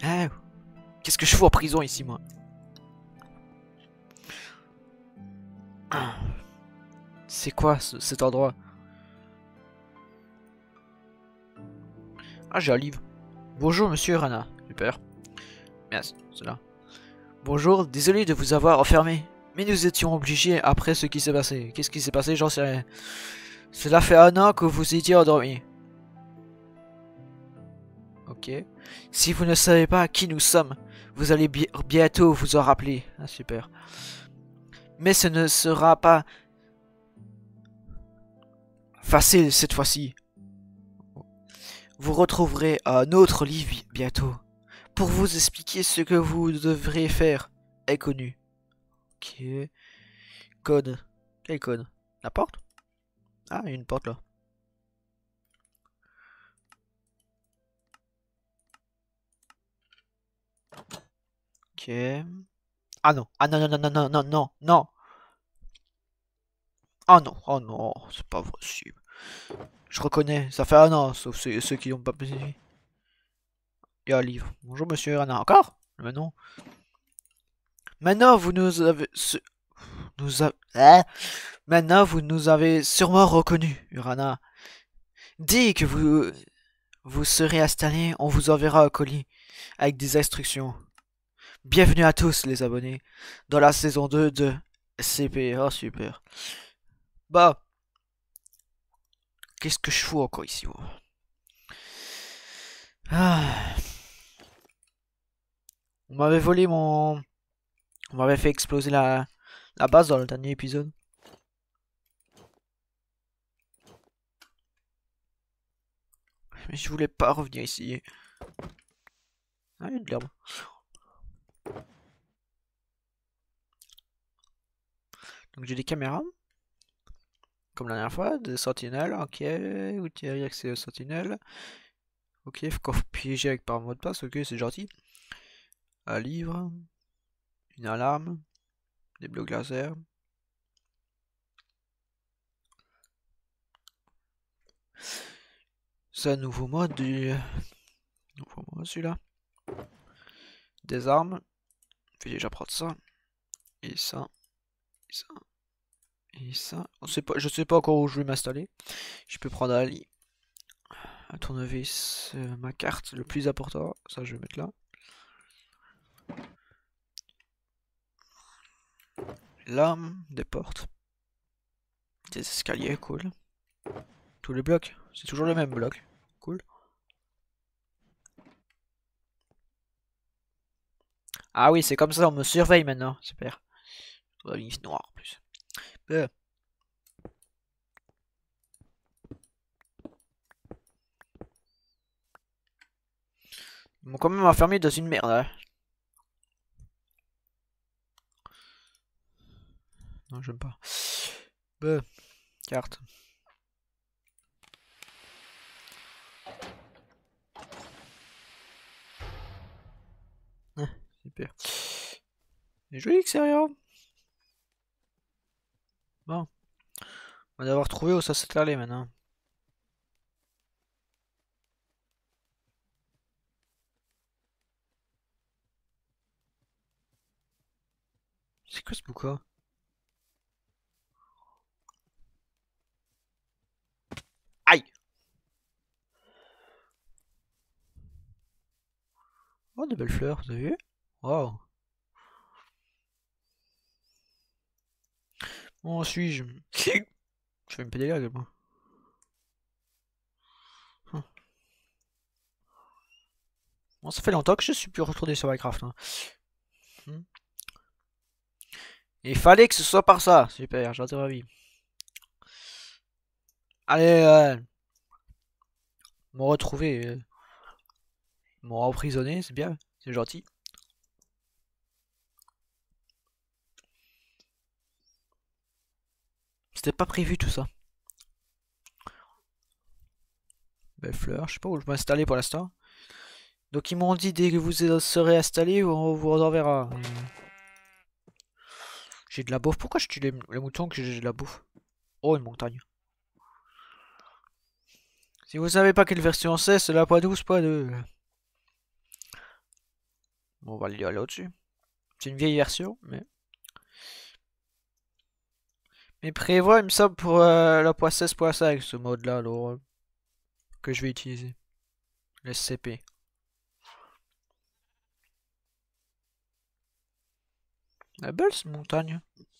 Hein? Qu'est-ce que je fais en prison ici, moi? C'est quoi cet endroit? Ah, j'ai un livre. Bonjour, monsieur Rana. Super. Merci, c'est là. Bonjour, désolé de vous avoir enfermé. Mais nous étions obligés après ce qui s'est passé. Qu'est-ce qui s'est passé? J'en sais rien. Cela fait 1 an que vous étiez endormi. Ok. Si vous ne savez pas qui nous sommes, vous allez bientôt vous en rappeler. Ah, super. Mais ce ne sera pas facile cette fois-ci. Vous retrouverez un autre livre bientôt. Pour vous expliquer ce que vous devrez faire est connu. Ok. Code. Quel code? La porte? Ah, il y a une porte là. Ok. Ah non. Ah non, non, non, non, non, non, non, non. Ah non, oh non, c'est pas possible. Je reconnais, ça fait 1 an, sauf ceux qui n'ont pas payé. Il y a un livre. Bonjour monsieur Rana. Encore? Mais non. Maintenant, vous nous avez... Hein. Maintenant, vous nous avez sûrement reconnus, Urana. Dès que vous serez installé, on vous enverra un colis avec des instructions. Bienvenue à tous les abonnés dans la saison 2 de SCP. Oh super. Bah, qu'est-ce que je fous encore ici, moi? Ah. On m'avait volé mon... On m'avait fait exploser la base dans le dernier épisode. Mais je voulais pas revenir ici. Ah, il y a de l'herbe. Donc j'ai des caméras. Comme la dernière fois, des sentinelles, ok, outils accès aux sentinelles. Ok, faut qu'on piéger avec par mot de passe, ok, c'est gentil. Un livre, une alarme, des blocs laser. C'est un nouveau mode du... Nouveau mode celui-là. Des armes. Je vais déjà prendre ça. Et ça. Et ça. Et ça. On sait pas, je sais pas encore où je vais m'installer. Je peux prendre un tournevis, ma carte, le plus important. Ça, je vais mettre là. L'arme, des portes. Des escaliers, cool. Tous les blocs. C'est toujours le même bloc. Cool. Ah oui, c'est comme ça, on me surveille maintenant. Super. La ligne noire en plus. Ils m'ont quand même enfermé dans une merde. Hein. Non, j'aime pas. Carte. Ah, super. C'est joli extérieur. Bon. On va devoir trouver où ça s'est allé maintenant. C'est quoi ce bouquin? Aïe! Oh, de belles fleurs, vous avez vu? Wow. Où suis-je? Je fais une pédale également. Bon, ça fait longtemps que je suis plus retourné sur Minecraft. Hein. Il fallait que ce soit par ça. Super, j'ai ravi. Allez, m'ont retrouvé. M'ont emprisonné, c'est bien. C'est gentil. C'était pas prévu tout ça. Belle fleur, je sais pas où je vais m'installer pour l'instant. Donc ils m'ont dit dès que vous serez installé, on vous enverra. J'ai de la bouffe. Pourquoi je tue les moutons que j'ai de la bouffe? Oh, une montagne. Si vous savez pas quelle version c'est la .12.2. On va aller au-dessus. C'est une vieille version, mais... Mais prévoit, il me semble, pour la 16.5, ce mode-là, alors... que je vais utiliser. Le SCP. Elle est belle, cette montagne.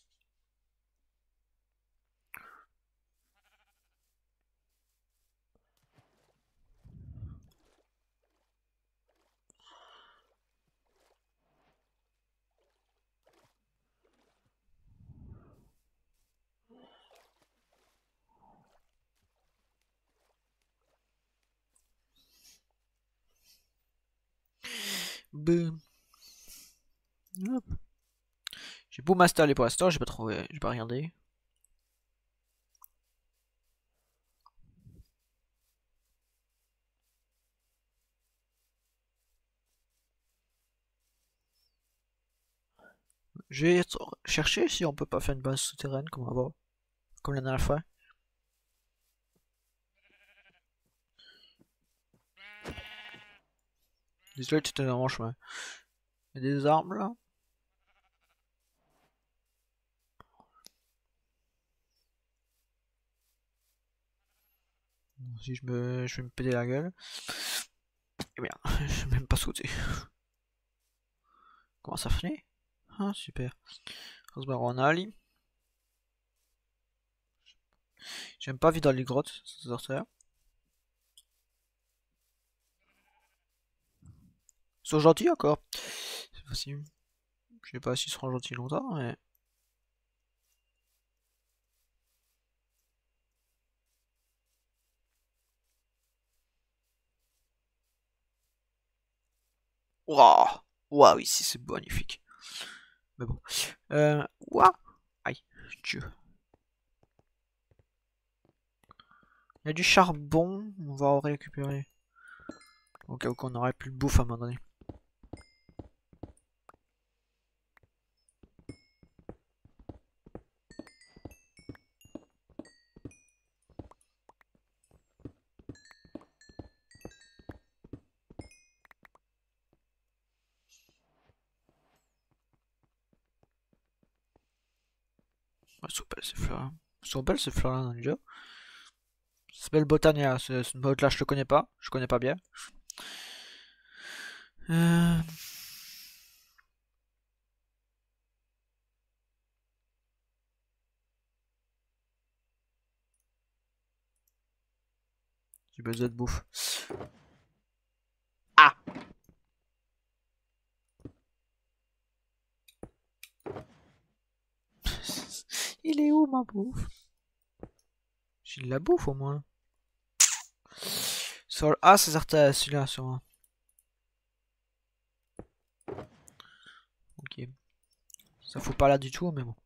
Boum. Hop. J'ai beau m'installer pour l'instant, j'ai pas trouvé, j'ai pas regardé. Je vais chercher si on peut pas faire une base souterraine comme avant, comme la dernière fois. Désolé, tu étais dans mon chemin. Il y a des armes là. Si je vais me péter la gueule. Eh bien, je vais même pas sauter. Comment ça finit? Ah, super. Rosemaronali. J'aime pas vivre dans les grottes, ça sortir. Ils sont gentils encore. C'est facile. Je sais pas s'ils seront gentils longtemps, mais... Waouh! Waouh, ici c'est magnifique. Mais bon. Waouh! Aïe, Dieu. Il y a du charbon, on va en récupérer. Au cas où on aurait plus de bouffe à un moment donné. Elles sont belles ces fleurs. Elles sont belles ces fleurs là dans le jeu. Ça s'appelle Botania, ce mode là je le connais pas. Je connais pas bien. Euh... J'ai besoin de bouffe. Ah! Il est où ma bouffe? J'ai de la bouffe au moins. Sur... Ah, c'est certain, celui-là, sûrement. Ok. Ça faut pas là du tout, mais bon.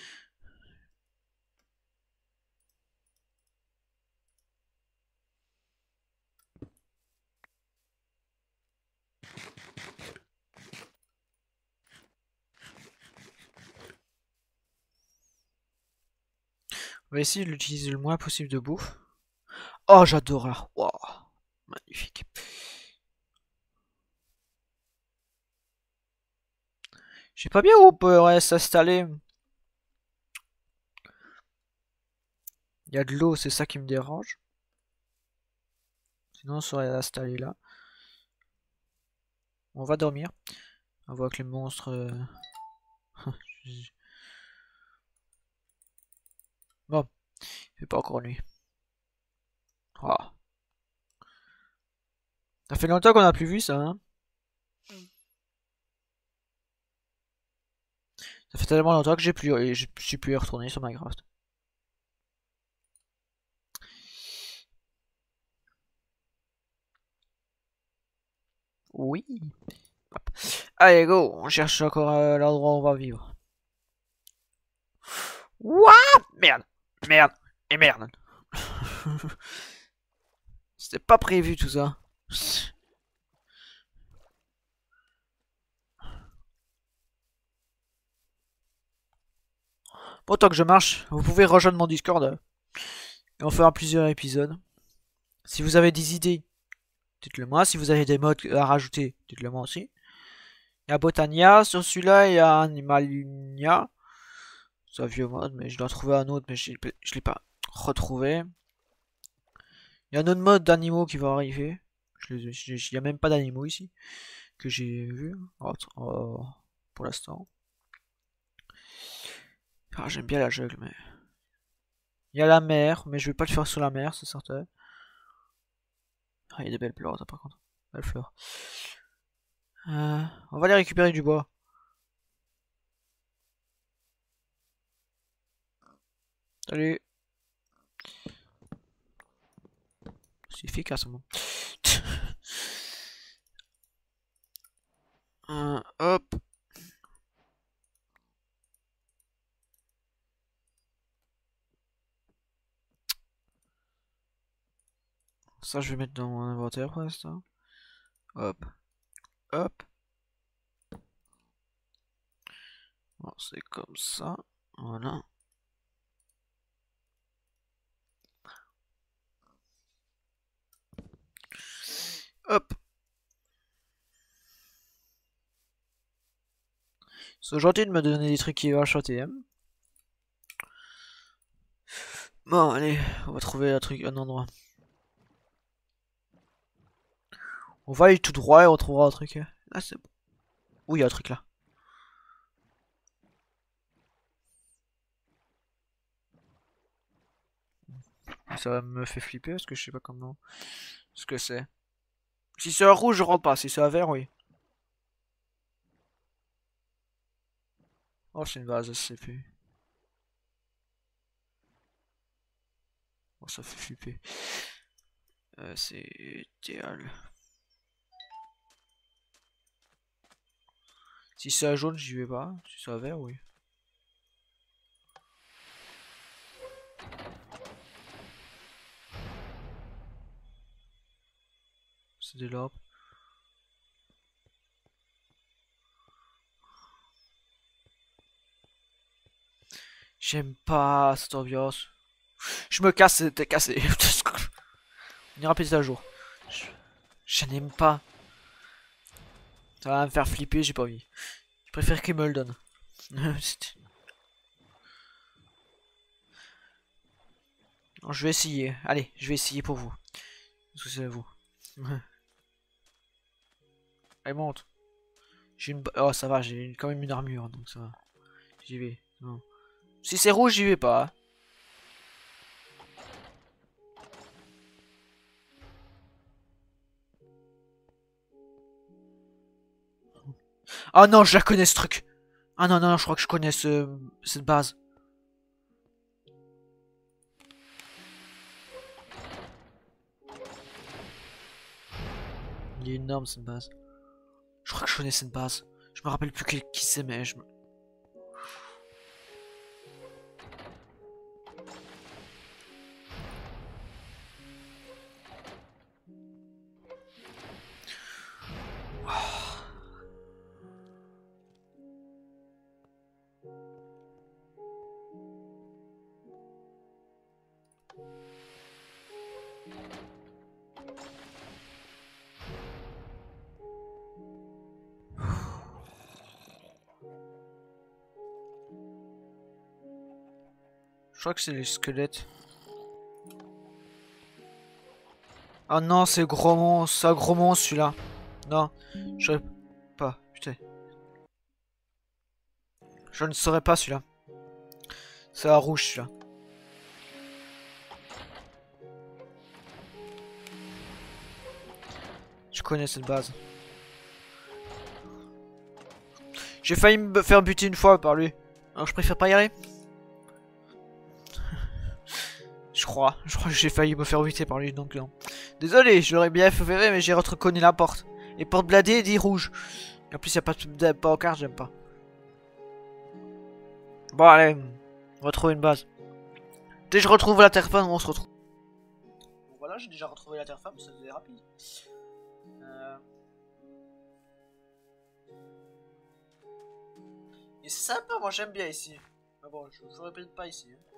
On va essayer de l'utiliser le moins possible de bouffe. Oh, j'adore là. Wow. Magnifique. Je sais pas bien où on pourrait s'installer. Il y a de l'eau, c'est ça qui me dérange. Sinon, on serait installé là. On va dormir. On voit que les monstres... Bon, il fait pas encore nuit. Oh. Ça fait longtemps qu'on a plus vu ça, hein. Ça fait tellement longtemps que je suis plus retourné sur Minecraft. Oui. Hop. Allez, go. On cherche encore l'endroit où on va vivre. What? Merde. Merde. Et merde. C'était pas prévu tout ça. Bon, tant que je marche, vous pouvez rejoindre mon Discord. Et on fera plusieurs épisodes. Si vous avez des idées, dites-le moi. Si vous avez des mods à rajouter, dites-le moi aussi. Il y a Botania, sur celui-là, il y a Animalunia. C'est un vieux mode, mais je dois trouver un autre, mais je l'ai pas retrouvé. Il y a un autre mode d'animaux qui va arriver. Il n'y a même pas d'animaux ici que j'ai vu pour l'instant. Ah, j'aime bien la jungle, mais il y a la mer, mais je vais pas le faire sur la mer, c'est certain. Ah, il y a des belles plantes, par contre, belles fleurs. On va aller récupérer du bois. Salut. C'est efficace, moi. Hop. Ça, je vais mettre dans mon inventaire pour l'instant. Hop. Hop. Bon, c'est comme ça. Voilà. Hop. C'est gentil de me donner des trucs qui vont acheter, hein. Bon, allez, on va trouver un endroit. On va aller tout droit et on trouvera un truc. Ah, c'est bon. Oui, il y a un truc là. Ça me fait flipper parce que je sais pas comment. Ce que c'est. Si c'est un rouge, je rentre pas. Si c'est un vert, oui. Oh, c'est une base, c'est fait. Oh, ça fait flipper. C'est idéal. Si c'est un jaune, j'y vais pas. Si c'est un vert, oui. C'est des lampes. J'aime pas cette ambiance. Je me casse, t'es cassé. On ira plus un jour. Je n'aime pas. Ça va me faire flipper, j'ai pas envie. Je préfère qu'il me le donne. Non, je vais essayer. Allez, je vais essayer pour vous. Parce que c'est vous. Allez, monte. Oh, ça va, j'ai quand même une armure, donc ça va. J'y vais. Non. Si c'est rouge, j'y vais pas. Hein. Ah non, je la connais ce truc. Ah non, non, je crois que je connais cette base. Il est énorme cette base. Je crois que je connais cette base. Je me rappelle plus qui c'est, mais je me... Je crois que c'est les squelettes. Ah non, c'est gros monstre, c'est un gros monstre celui-là. Non, je saurais pas, putain. Je ne saurais pas celui-là. C'est un rouge celui-là. Je connais cette base. J'ai failli me faire buter une fois par lui. Alors je préfère pas y aller. Je crois que j'ai failli me faire buter par lui, donc non. Désolé, je l'aurais bien fait, mais j'ai reconnu la porte. Et porte bladée dit rouge. Et en plus, y a pas de pancarte, j'aime pas. Bon, allez, on va trouver une base. Dès que je retrouve la terre femme, on se retrouve. Bon, voilà, j'ai déjà retrouvé la terre femme, c'est rapide. Et c'est sympa, moi j'aime bien ici. Mais bon, je répète pas ici. Hein.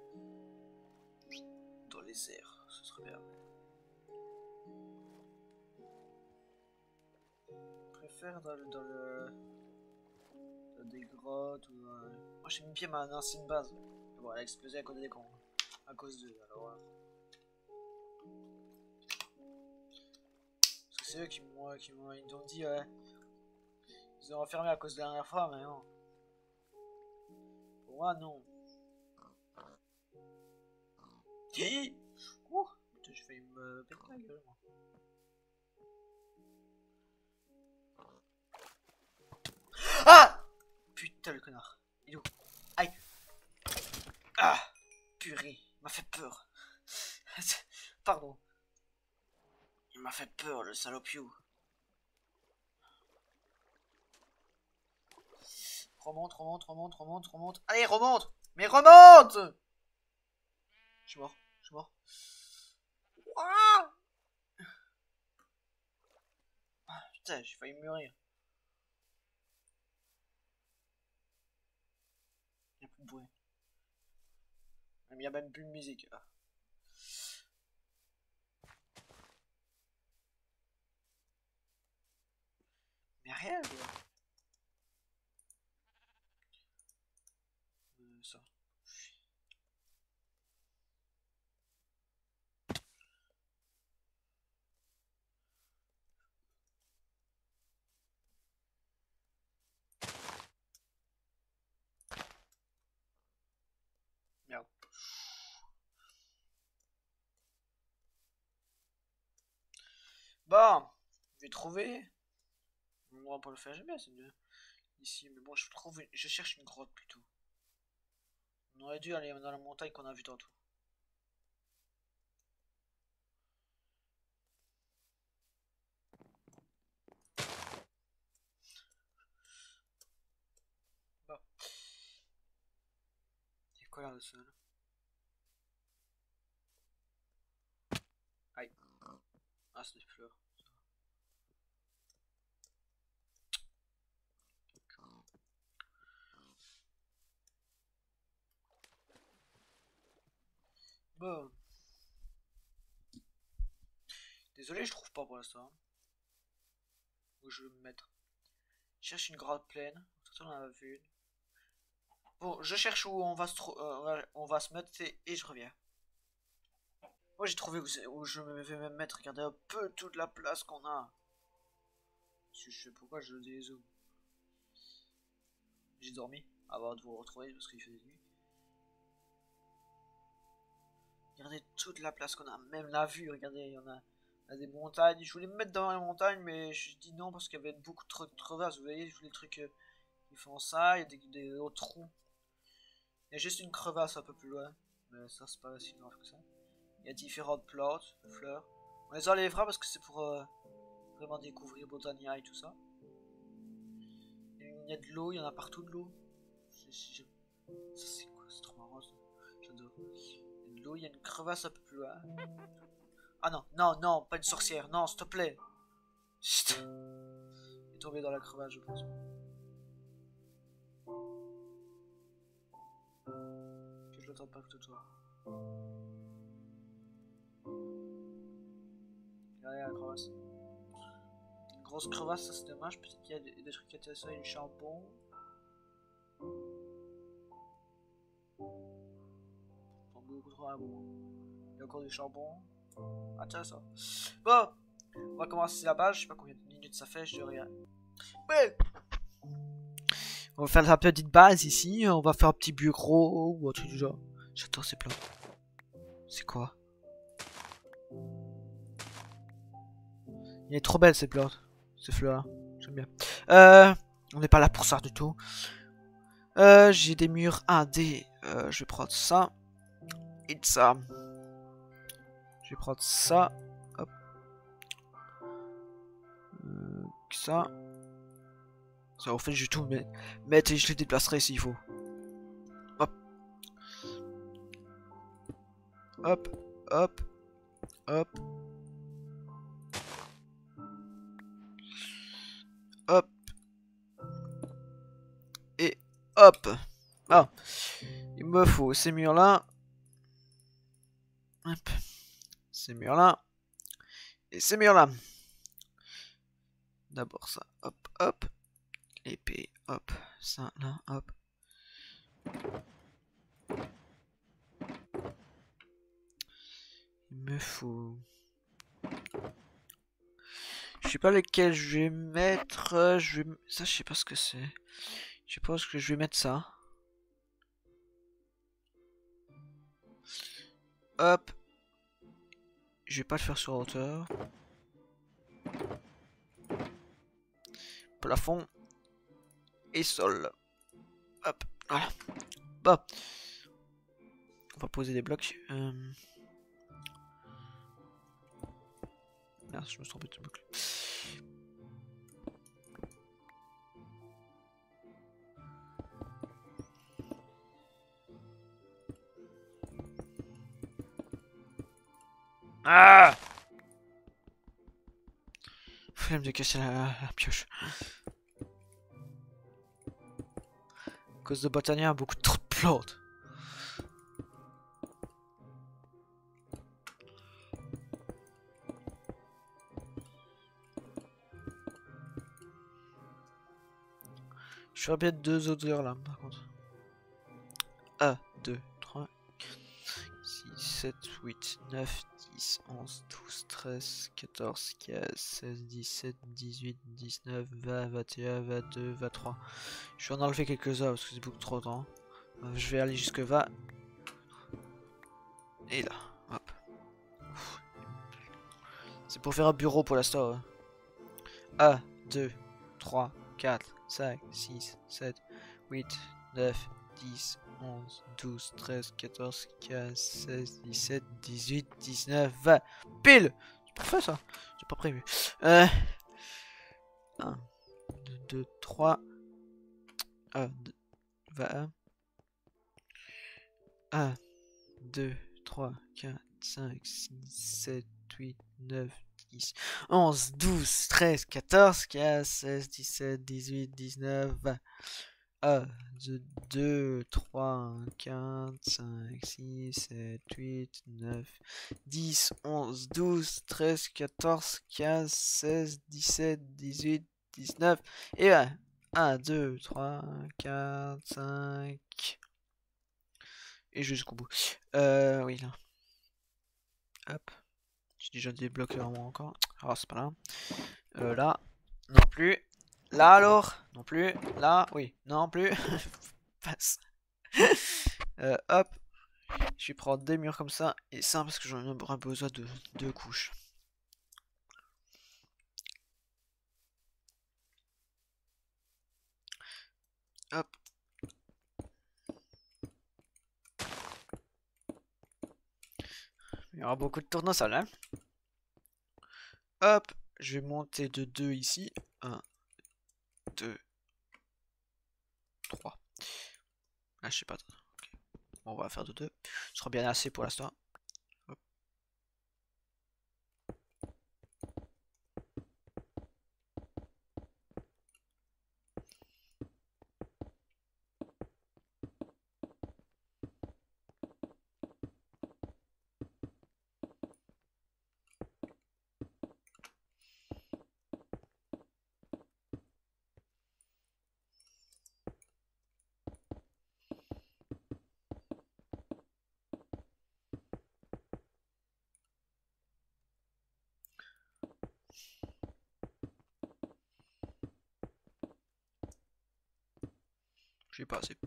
Dans les airs, ce serait bien. faire dans des grottes ou... Moi j'ai mis pied à ma ancienne base. Mais bon, elle a explosé à cause des cons. À cause d'eux, alors... Parce que c'est eux qui m'ont dit, ouais. Ils ont enfermé à cause de la dernière fois, mais non. Pour moi, non. Qui? Ouh, putain, j'ai failli me péter la gueule, moi. Ah! Putain, le connard. Il est où? Aïe. Ah! Purée, il m'a fait peur. Pardon. Il m'a fait peur, le salopio. Remonte, remonte, remonte, remonte, remonte. Allez, remonte! Mais remonte! Je suis mort, je suis mort. Ah! Putain, j'ai failli mourir. Il n'y a plus de bruit. Il n'y a même plus de musique. Ah. Mais rien, quoi. Ça. Merde. Bon, je vais trouver. On va pas le faire jamais, c'est mieux. Ici, mais bon, je cherche une grotte plutôt. On aurait dû aller dans la montagne qu'on a vu tantôt. Bon. C'est quoi là, le sol? Aïe. Ah, c'est des fleurs. Bon. Désolé, je trouve pas pour l'instant. Où je vais me mettre. Je cherche une grotte pleine. On en a vu une. Bon, je cherche où on va se mettre et je reviens. Moi j'ai trouvé où je vais me mettre. Regardez un peu toute la place qu'on a. Je sais pourquoi je dézoome. J'ai dormi avant de vous retrouver parce qu'il faisait nuit. Regardez toute la place qu'on a, même la vue, regardez, il y a des montagnes. Je voulais me mettre dans les montagnes, mais je dis non parce qu'il y avait beaucoup de crevasses. Vous voyez, je voulais des trucs qui font ça, il y a des autres trous. Il y a juste une crevasse un peu plus loin, mais ça c'est pas si grave que ça. Il y a différentes plantes, fleurs. On les enlèvera parce que c'est pour vraiment découvrir Botania et tout ça. Il y a de l'eau, il y en a partout de l'eau. Ça c'est quoi? C'est trop marrant ça. J'adore. Il y a de l'eau, il y a une crevasse un peu plus loin. Ah non, non, non, pas une sorcière, non, s'il te plaît. Chut. Il est tombé dans la crevasse, je pense. Que je l'attends pas que toi. Regardez la crevasse. Une grosse crevasse, ça c'est dommage. Peut-être qu'il y a des trucs intéressants, il y a du charbon. Beaucoup trop à bout. Il y a encore du charbon. Intéressant. Bon, on va commencer la page. Je sais pas combien de minutes ça fait, je dis rien. Ouais. On va faire la petite base ici. On va faire un petit bureau ou un truc du genre. J'adore ces plans. C'est quoi? Il est trop belle ces plantes. Ces fleurs là. J'aime bien. On n'est pas là pour ça du tout. J'ai des murs 1D. Je vais prendre ça. Et ça. Je vais prendre ça. Hop. Ça. Ça en fait du tout, mais je les déplacerai s'il faut. Hop. Hop. Hop. Hop. Hop. Et hop. Ah. Il me faut ces murs là. Hop. Ces murs là. Et ces murs là. D'abord ça, hop, hop. L'épée, hop. Ça, là, hop. Il me faut... Je sais pas lequel je vais mettre. Ça, je sais pas ce que c'est. Je pense que je vais mettre ça. Hop. Je vais pas le faire sur hauteur. Plafond. Et sol. Hop. Voilà. Bon. On va poser des blocs. Merde, je me suis trompé de bloc. Ah! Flemme de casser la pioche. À cause de Botania, beaucoup trop de plantes. Je ferais bien 2 odeurs là, par contre. 1, 2, 3, 6, 7, 8, 9, 10, 11, 12, 13, 14, 15, 16, 17, 18, 19, 20, 21, 22, 23. Je vais en enlever quelques-uns parce que c'est beaucoup trop de temps. Je vais aller jusque 20. Et là, hop. C'est pour faire un bureau pour l'instant. 1, 2, 3, 4, 5, 6, 7, 8, 9, 10, 11, 12, 13, 14, 15, 16, 17, 18, 19, 20. Pile! C'est parfait ça. J'ai pas prévu. 1, 2, 3. 21. 1, 2, 3, 4, 5, 6, 7, 8, 9, 10, 11, 12, 13, 14, 15, 16, 17, 18, 19, 20. 1, 2, 3, 4, 5, 6, 7, 8, 9, 10, 11, 12, 13, 14, 15, 16, 17, 18, 19 et 20. 1, 2, 3, 4, 5 et jusqu'au bout. Oui, là. Hop. J'ai déjà débloqué un moment encore. Alors, c'est pas là. Là, non plus. Là, alors, non plus. Là, oui, non plus. Passe. Hop. Je vais prendre des murs comme ça. Et ça, parce que j'en aurai besoin de 2 couches. Hop. Il y aura beaucoup de tournesols, hein. Hop. Je vais monter de 2 ici. 1, 2, 3. Ah, je sais pas. Okay. Bon, on va faire de 2. Ce sera bien assez pour l'instant. J'ai pas assez.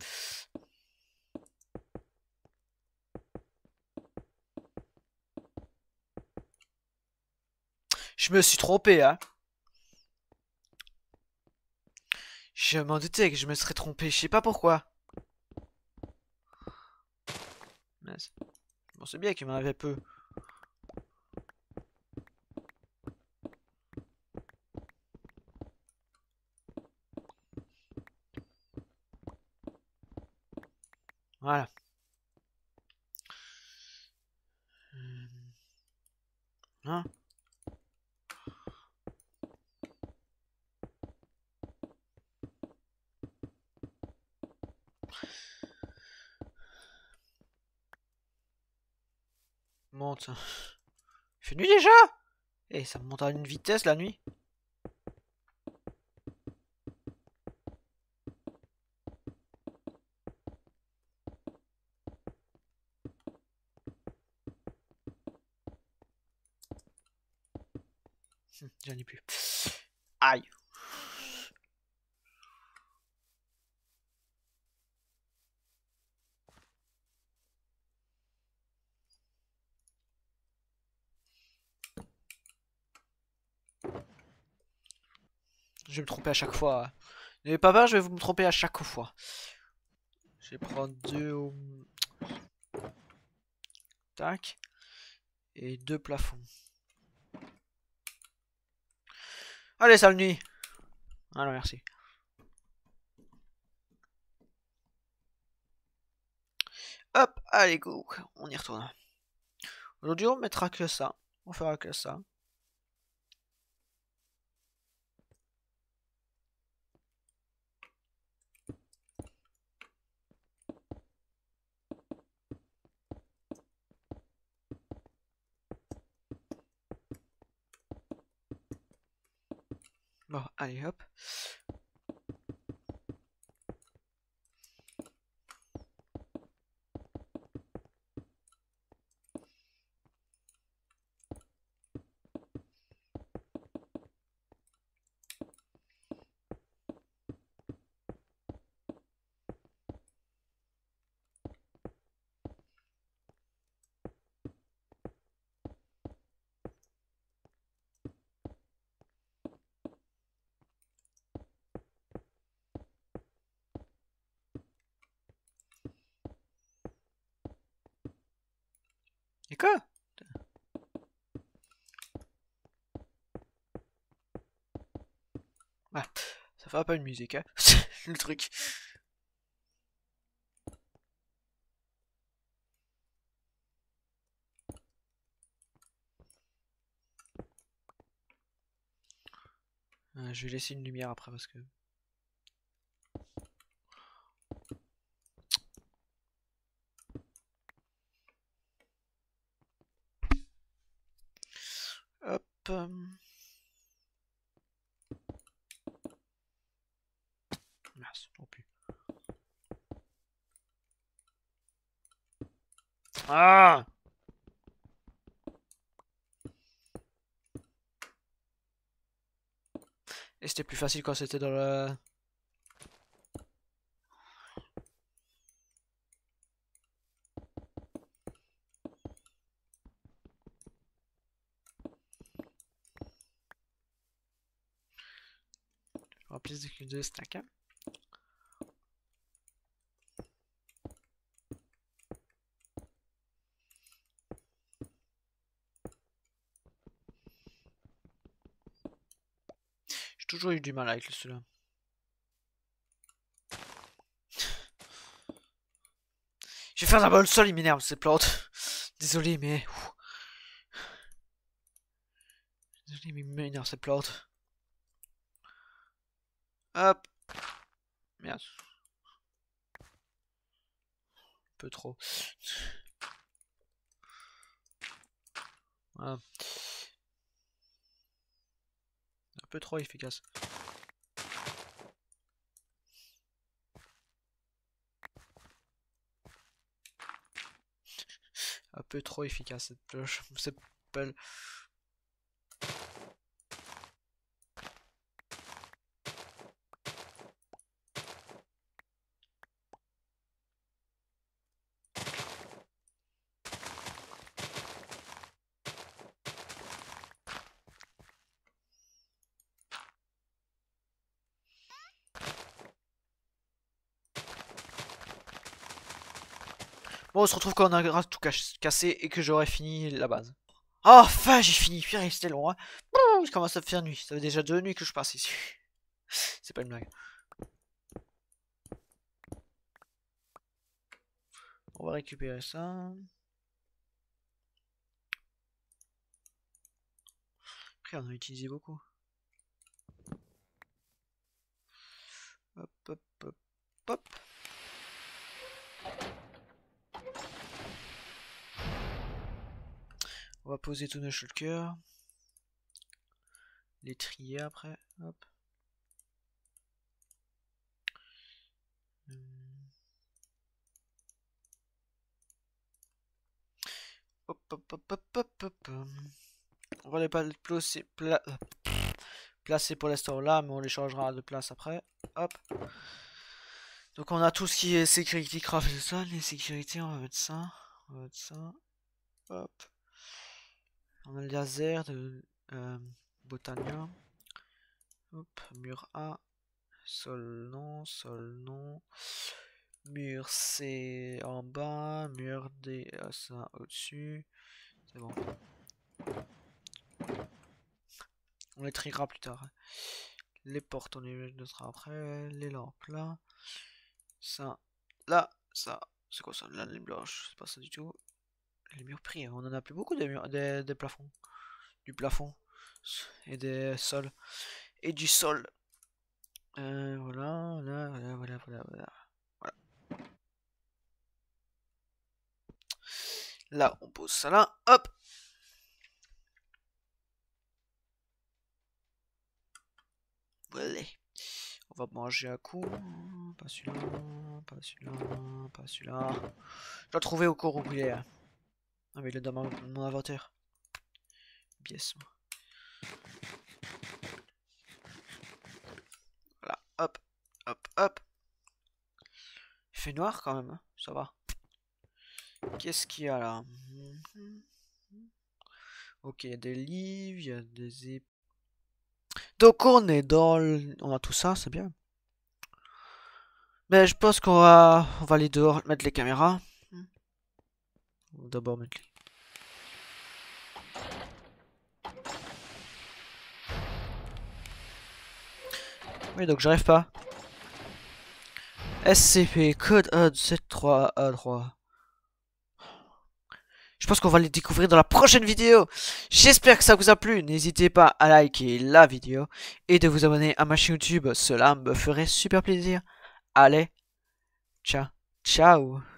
Je me suis trompé, hein. Je m'en doutais que je me serais trompé, je sais pas pourquoi. Bon, c'est bien qu'il m'en avait peu. Voilà. Hein? Monte. Il fait nuit déjà? Et ça monte à une vitesse la nuit. J'en ai plus. Aïe. Je vais me tromper à chaque fois. N'ayez pas peur, je vais vous me tromper à chaque fois. Je vais prendre 2 au... Tac. Et 2 plafonds. Allez, sale nuit. Alors, merci. Hop, allez, go. On y retourne. Aujourd'hui, on mettra que ça. On fera que ça. Bon, allez, hop. Et quoi? Ah, ça fera pas une musique, hein. Le truc. Je vais laisser une lumière après parce que... Hop. Mince, non plus. Ah! Et c'était plus facile quand c'était dans le... En plus de stack. J'ai toujours eu du mal avec celui-là. Je vais faire d'abord le sol, il m'énerve ces plantes. Désolé, mais... Désolé, mais il m'énerve ces plantes. Hop. Merde. Un peu trop. Voilà. Un peu trop efficace. Un peu trop efficace cette cloche. Cette pelle. Bon, on se retrouve quand on aura tout cassé et que j'aurai fini la base. Oh, enfin, j'ai fini. Purée, c'était long, hein. Il commence à faire nuit. Ça fait déjà 2 nuits que je passe ici. C'est pas une blague. On va récupérer ça. Après, on a utilisé beaucoup. Hop, hop, hop, hop. On va poser tous nos shulkers. Les trier après. Hop. Hop, hop, hop, hop, hop, hop. On va les placer pour l'instant là, mais on les changera de place après. Hop. Donc on a tout ce qui est security craft et tout ça. Les sécurités, on va mettre ça. On va mettre ça. Hop. On a le laser de Botania. Hop. Mur A. Sol non. Mur C en bas. Mur D, ça au-dessus. C'est bon. On les triera plus tard. Les portes, on les notera après. Les lampes là. Ça. Là. Ça. C'est quoi ça? La ligne blanche. C'est pas ça du tout. Les murs pris. On en a plus beaucoup des murs, des plafonds. Du plafond. Et des sols. Et du sol. Voilà. Là, on pose ça là. Hop. Voilà. On va manger un coup. Pas celui-là. Pas celui-là. Pas celui-là. Je dois trouver au cours ouvrier. Ah, mais il est dans mon inventaire. Pièce. Voilà. Hop. Hop. Hop. Il fait noir quand même. Hein. Ça va. Qu'est-ce qu'il y a là? Ok, il y a des livres, il y a des épées. Donc on est dans le... On a tout ça, c'est bien. Mais je pense qu'on va aller dehors mettre les caméras. On va d'abord mettre les... Oui, donc j'arrive pas. SCP, code A73A3. Je pense qu'on va les découvrir dans la prochaine vidéo. J'espère que ça vous a plu. N'hésitez pas à liker la vidéo et de vous abonner à ma chaîne YouTube. Cela me ferait super plaisir. Allez, ciao, ciao.